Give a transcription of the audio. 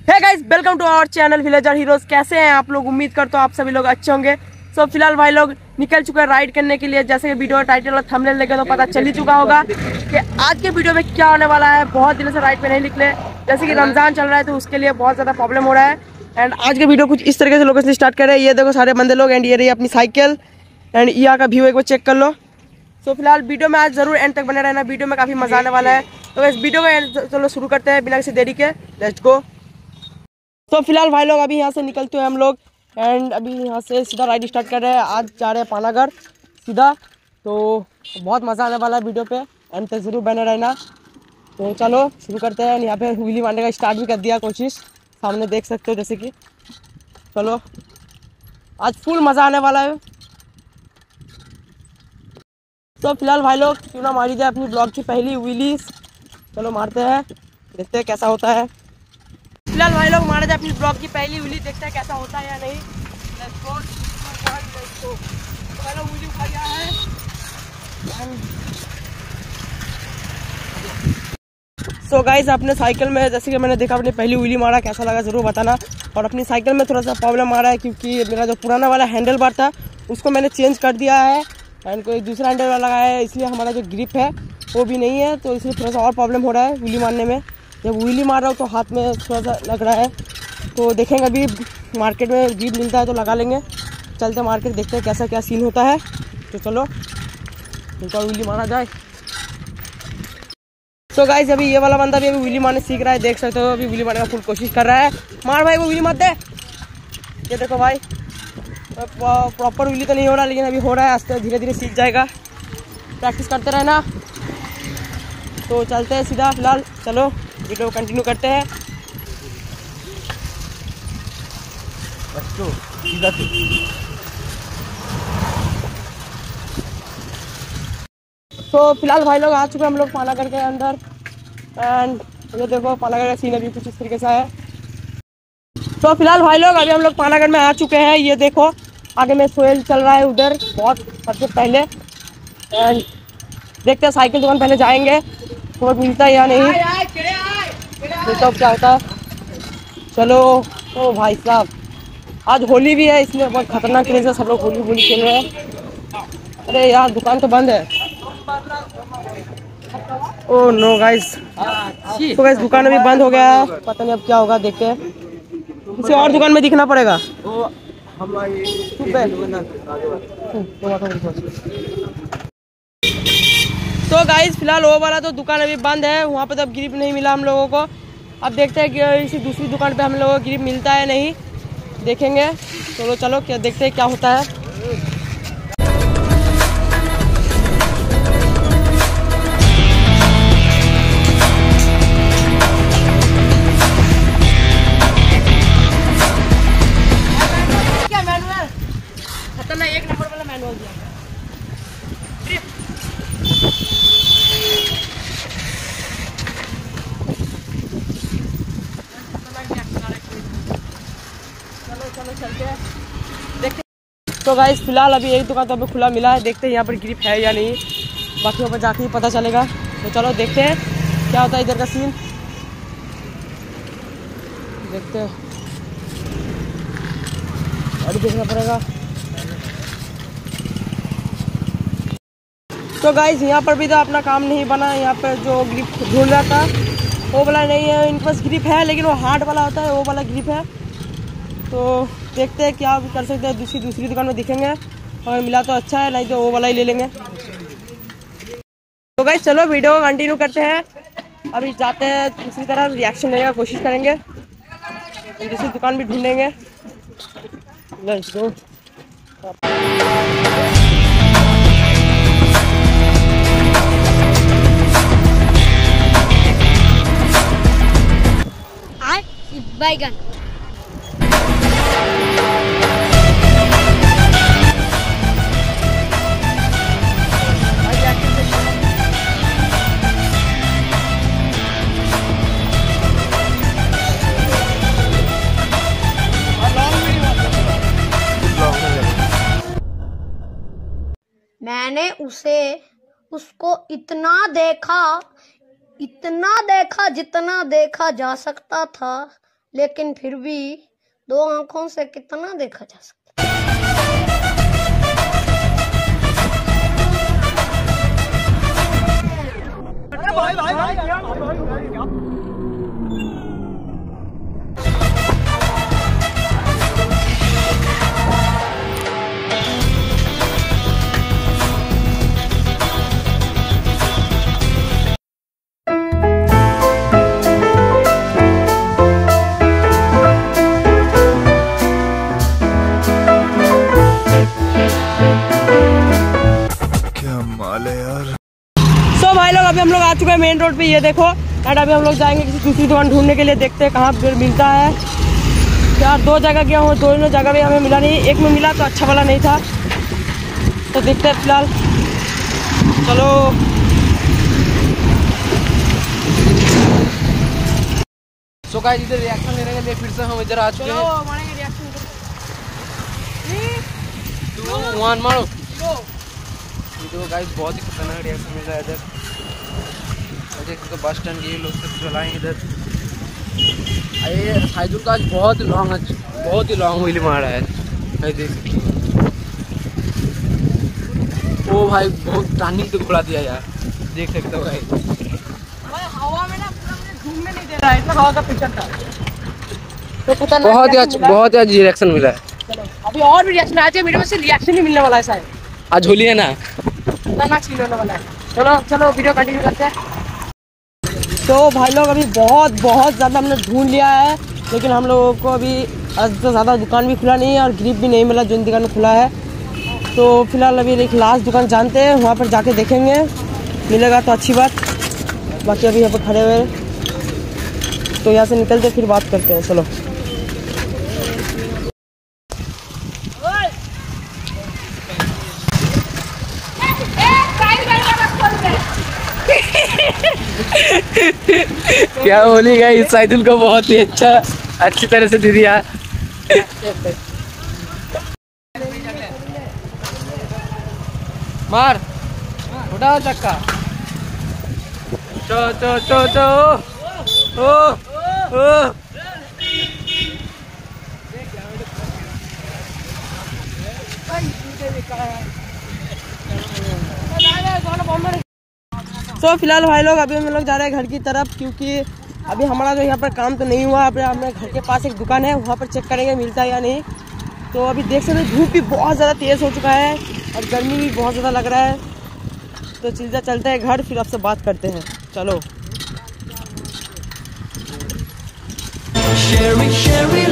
Hey guys, welcome to our channel villager heroes. कैसे हैं आप लोग? उम्मीद करता हूँ आप सभी लोग अच्छे होंगे। सो फिलहाल भाई लोग निकल चुके हैं राइड करने के लिए। जैसे कि वीडियो टाइटल और थंबनेल देखे तो पता चल ही चुका होगा कि आज के वीडियो में क्या होने वाला है। बहुत दिनों से राइड पे नहीं निकले, जैसे कि रमजान चल रहा है तो उसके लिए बहुत ज़्यादा प्रॉब्लम हो रहा है। एंड आज के वीडियो कुछ इस तरीके से लोकेशन स्टार्ट करें। ये देखो सारे बंदे लोग, एंड ये रही अपनी साइकिल, एंड यहाँ का व्यू एक बार चेक कर लो। तो फिलहाल वीडियो में आज जरूर एंड तक बने रहना, वीडियो में काफ़ी मजा आने वाला है। तो इस वीडियो में चलो शुरू करते हैं बिना किसी देरी के। Let's go. तो फिलहाल भाई लोग अभी यहाँ से निकलते हैं हम लोग, एंड अभी यहाँ से सीधा राइड स्टार्ट कर रहे हैं। आज जा रहे हैं पानागढ़ सीधा। तो बहुत मज़ा आने वाला है वीडियो पे, एंड तक ज़रूर बने रहना। तो चलो शुरू करते हैं। यहाँ पे व्हीली मारने का स्टार्ट भी कर दिया कोशिश, सामने देख सकते हो जैसे कि। चलो आज फुल मज़ा आने वाला है। तो फिलहाल भाई लोग क्यों ना मारी जाए अपनी ब्लॉग की पहली व्हीली। चलो मारते हैं, देखते हैं कैसा होता है। फिलहाल भाई लोग मारा जाए अपनी ब्लॉग की पहली व्हीली, देखते हैं कैसा होता है या नहीं। पहला व्हीली उठा गया है। सो गाइस अपने साइकिल में जैसे कि मैंने देखा अपनी पहली व्हीली मारा, कैसा लगा ज़रूर बताना। और अपनी साइकिल में थोड़ा सा प्रॉब्लम आ रहा है क्योंकि मेरा जो पुराना वाला हैंडल बार था उसको मैंने चेंज कर दिया है, एंड कोई दूसरा हैंडल वाला लगाया है, इसलिए हमारा जो ग्रिप है वो भी नहीं है। तो इसलिए थोड़ा सा और प्रॉब्लम हो रहा है व्हीली मारने में। जब व्हीली मार रहा हूँ तो हाथ में थोड़ा सा लग रहा है। तो देखेंगे अभी मार्केट में ग्रिप मिलता है तो लगा लेंगे। चलते मार्केट, देखते हैं कैसा क्या सीन होता है। तो चलो इनका व्हीली मारा जाए। तो गाइस अभी ये वाला बंदा भी अभी व्हीली मारने सीख रहा है, देख सकते हो। अभी व्हीली मारने का फुल कोशिश कर रहा है। मार भाई वो व्हीली मत दे। ये देखो भाई प्रॉपर व्हीली तो नहीं हो रहा, लेकिन अभी हो रहा है। आस्ते धीरे धीरे सीख जाएगा, प्रैक्टिस करते रहना। तो चलते हैं सीधा। फिलहाल चलो वीडियो कंटिन्यू करते हैं। तो फिलहाल भाई लोग आ चुके हैं हम लोग पानागढ़ के अंदर, एंड ये देखो पानागढ़ का सीन अभी कुछ इस तरीके से है। तो फिलहाल भाई लोग अभी हम लोग पानागढ़ में आ चुके हैं। ये देखो आगे में सोहेल चल रहा है उधर बहुत सबसे पहले, एंड देखते हैं साइकिल दुकान पहले जाएंगे तो मिलता है या नहीं, देखो क्या होता है। चलो। ओ भाई साहब आज होली भी है, इसलिए बहुत खतरनाक तरीके से सब लोग होली होली खेल रहे हैं। अरे यार दुकान तो बंद है। ओह नो गाइस, तो गाइस दुकान अभी बंद हो गया है। पता नहीं अब क्या होगा, देखते हैं। किसी और दुकान में दिखना पड़ेगा। तो गाइस फिलहाल वो वाला तो दुकान अभी बंद है, वहाँ पे तो अब ग्रिप नहीं मिला हम लोगों को। अब देखते हैं कि इसी दूसरी दुकान पे हम लोगों को ग्रिप मिलता है नहीं, देखेंगे। चलो चलो क्या देखते हैं क्या होता है। खतरनाक एक नंबर वाला मैनुअल दिया। चलो चलो चलते हैं, देखते हैं। तो गाइस फिलहाल अभी एक दुकान तो अभी खुला मिला है, देखते हैं यहाँ पर ग्रिप है या नहीं। बाकी ऊपर जाके ही पता चलेगा। तो चलो देखते हैं क्या होता है इधर का सीन, देखते हैं। अभी देखना पड़ेगा। तो गाइस यहाँ पर भी तो अपना काम नहीं बना। यहाँ पर जो ग्रिप ढूंढ रहा था वो वाला नहीं है, इनके पास ग्रिप है लेकिन वो हार्ड वाला होता है, वो वाला ग्रिप है। तो देखते हैं क्या कर सकते हैं, दूसरी दुकान में दिखेंगे और मिला तो अच्छा है, नहीं तो वो वाला ही ले लेंगे। तो गाइस चलो वीडियो को कंटिन्यू करते हैं। अभी जाते हैं दूसरी तरफ, रिएक्शन लेने का कोशिश करेंगे, दूसरी दुकान भी ढूंढेंगे। Let's go. बैगन मैंने उसको इतना देखा जितना देखा जा सकता था, लेकिन फिर भी 2 आंखों से कितना देखा जा सकता भाई लोग अभी हम लोग आ चुके हैं मेन रोड पे, ये देखो। एंड अभी हम लोग जाएंगे किसी दूसरी दुकान ढूंढने के लिए, देखते हैं कहाँ पर मिलता है। यार 2 जगह गया हूँ, दोनों जगह भी हमें मिला नहीं। एक में मिला तो अच्छा वाला नहीं था, तो देखते हैं फिलहाल। चलो सो गाइस इधर रिएक्शन लेने के लिए फिर से हम इधर आ चुके हैं। मारो तो गाइस बहुत ही खतरनाक रिएक्शन मिल रहा है इधर। देखो तो बस स्टैंड ये लोग सब चलाएं इधर। अरे साइदुल का आज बहुत ही लॉन्ग व्हील मारा है भाई, देख सकते हो। ओ भाई बहुत टर्निंग तो घुला दिया यार, देख सकते हो भाई। हवा में ना पूरा मुझे घूमने नहीं दे रहा है, इतना हवा का पिक्चर था। तो बहुत ही अच्छी रिएक्शन मिला है। चलो अभी और भी रिएक्शन आज वीडियो में से रिएक्शन ही मिलने वाला है शायद। आज होली है ना, खतरनाक सीन होने वाला है। चलो वीडियो कंटिन्यू करते हैं। तो भाई लोग अभी बहुत ज़्यादा हमने ढूंढ लिया है, लेकिन हम लोगों को अभी तो ज़्यादा दुकान भी खुला नहीं है और ग्रिप भी नहीं मिला जो दुकान खुला है। तो फिलहाल अभी एक लास्ट दुकान जानते हैं, वहाँ पर जाके देखेंगे, मिलेगा तो अच्छी बात। बाकी अभी यहाँ पर खड़े हुए, तो यहाँ से निकलते फिर बात करते हैं। चलो क्या बोलेगा, इस साइदुल को बहुत ही अच्छी तरह से दे दिया। मार उठा चक्का, चो ओ तो फिलहाल भाई लोग अभी हम लोग जा रहे हैं घर की तरफ, क्योंकि अभी हमारा जो यहाँ पर काम तो नहीं हुआ। अभी हमारे घर के पास एक दुकान है, वहाँ पर चेक करेंगे मिलता है या नहीं। तो अभी देख सकते हैं धूप भी बहुत ज़्यादा तेज़ हो चुका है और गर्मी भी बहुत ज़्यादा लग रहा है। तो चलते हैं घर, फिर आपसे बात करते हैं। चलो